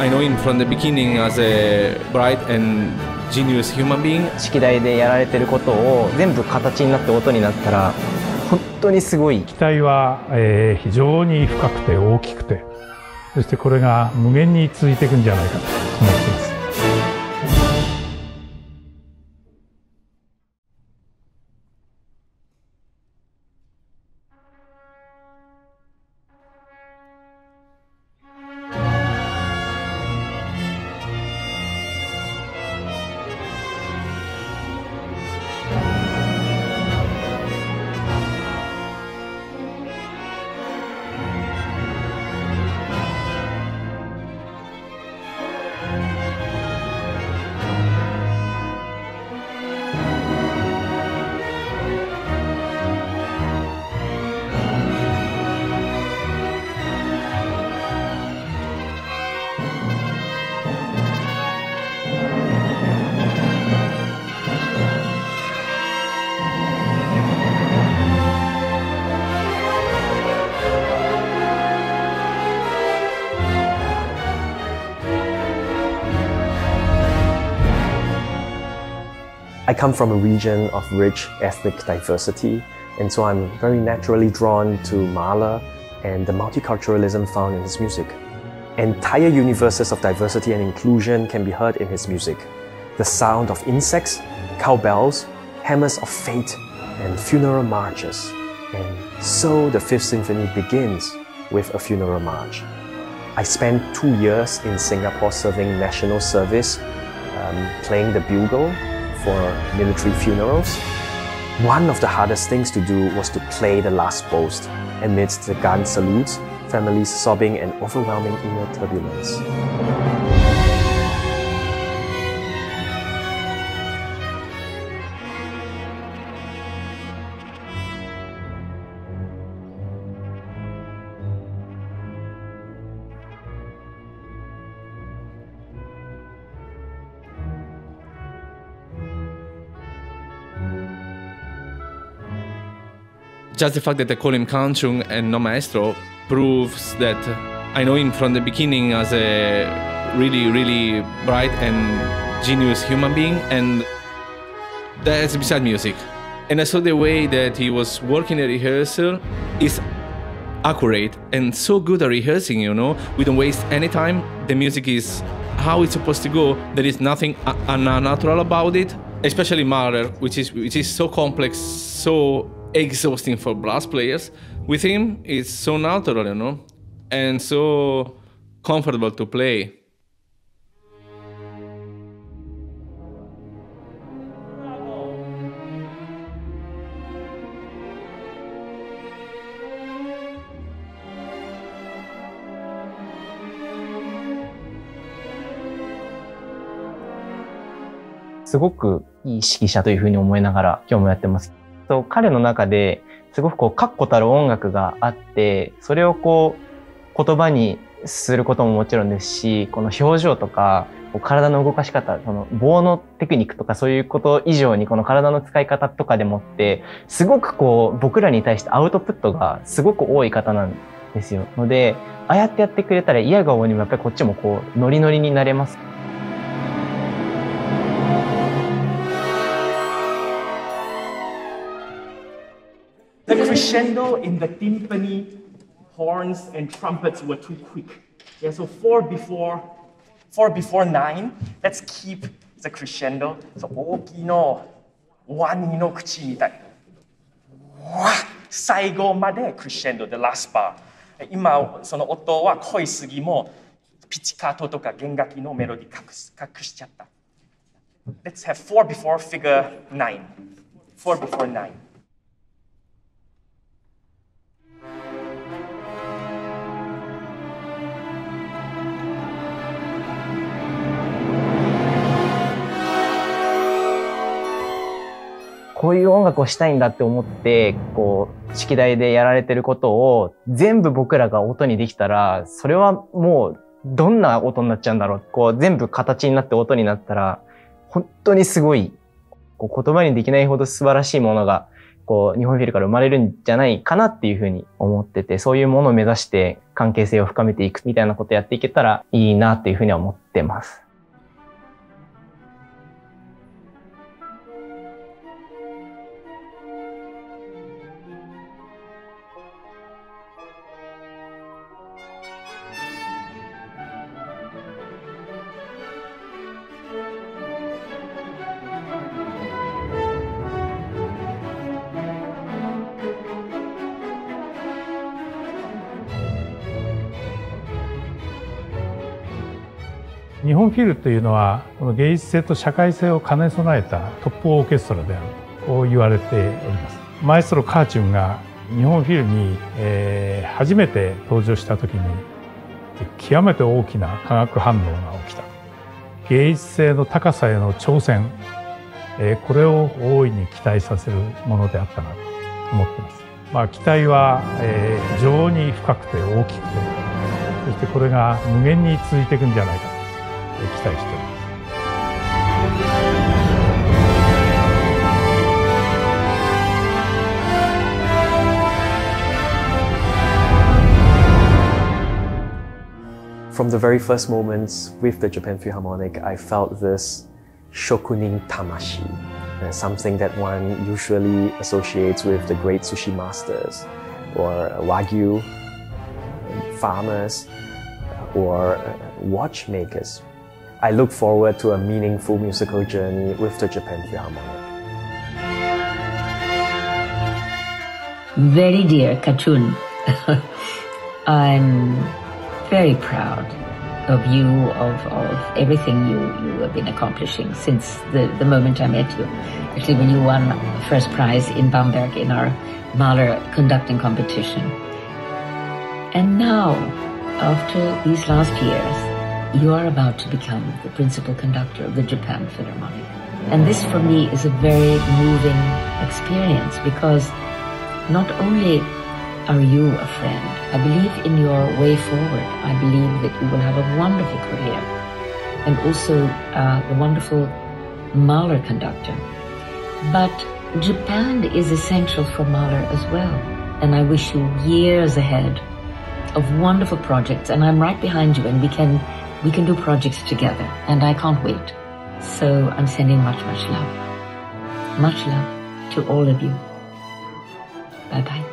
I know him from the beginning as a bright and genius human being. 式台でやられてることを全部形になって音になったら本当にすごい。 期待は、非常に深くて大きくて、そしてこれが無限に続いていくんじゃないかと思っています。 I come from a region of rich ethnic diversity, and so I'm very naturally drawn to Mahler and the multiculturalism found in his music. Entire universes of diversity and inclusion can be heard in his music. The sound of insects, cowbells, hammers of fate, and funeral marches. And so the Fifth Symphony begins with a funeral march. I spent 2 years in Singapore serving national service, playing the bugle for military funerals. One of the hardest things to do was to play the last boast amidst the gun salutes, families sobbing and overwhelming inner turbulence. Just the fact that I call him Kahchun and no maestro proves that I know him from the beginning as a really bright and genius human being, and that's beside music. And I saw the way that he was working at rehearsal is accurate and so good at rehearsing, you know. We don't waste any time. The music is how it's supposed to go. There is nothing unnatural about it, especially Mahler, which is so complex, so exhausting for brass players. With him, it's so natural, you know, and so comfortable to play. It's すごくいい指揮者というふうに思いながら今日もやってます。彼の中ですごく確固たる音楽があって、それを言葉にすることももちろんですし、この表情とか体の動かし方、その棒のテクニックとかそういうこと以上にこの体の使い方とかでもってすごく僕らに対してアウトプットがすごく多い方なんですよ。ので、ああやってやってくれたら嫌顔にもやっぱりこっちもノリノリになれます。 The crescendo in the timpani, horns, and trumpets were too quick. Yeah, so 4 before 9. Let's keep the crescendo. So 大きのワニの口みたい。最後までクレッシェンド the last bar。今その音は濃いすぎもピチカートとか弦楽器のメロディ隠しちゃった。Let's have 4 before figure 9. 4 before 9. こういう音楽をしたいんだって思って、式台でやられてることを全部僕らが音にできたら、それはもうどんな音になっちゃうんだろう。全部形になって音になったら、本当にすごい、言葉にできないほど素晴らしいものがこう、日本フィルから生まれるんじゃないかなっていうふうに思ってて、そういうものを目指して関係性を深めていくみたいなことをやっていけたらいいなっていうふうには思ってます。 日本フィルというのはこの芸術性と社会性を兼ね備えたトップオーケストラであると言われております。マエストロカーチュンが日本フィルに、初めて登場した時に極めて大きな化学反応が起きた。芸術性の高さへの挑戦、これを大いに期待させるものであったなと思っています。期待は、非常に深くて大きくて、そしてこれが無限に続いていくんじゃないかと期待しております。 From the very first moments with the Japan Philharmonic, I felt this shokunin tamashi, something that one usually associates with the great sushi masters, or wagyu farmers, or watchmakers. I look forward to a meaningful musical journey with the Japan Philharmonic. Very dear Kahchun, I'm very proud of you, of everything you have been accomplishing since the moment I met you. Actually, when you won first prize in Bamberg in our Mahler conducting competition. And now, after these last years, you are about to become the principal conductor of the Japan Philharmonic. And this for me is a very moving experience because not only are you a friend, I believe in your way forward. I believe that you will have a wonderful career and also the wonderful Mahler conductor. But Japan is essential for Mahler as well. And I wish you years ahead of wonderful projects. And I'm right behind you and we can do projects together, and I can't wait. So I'm sending much, much love. Much love to all of you. Bye-bye.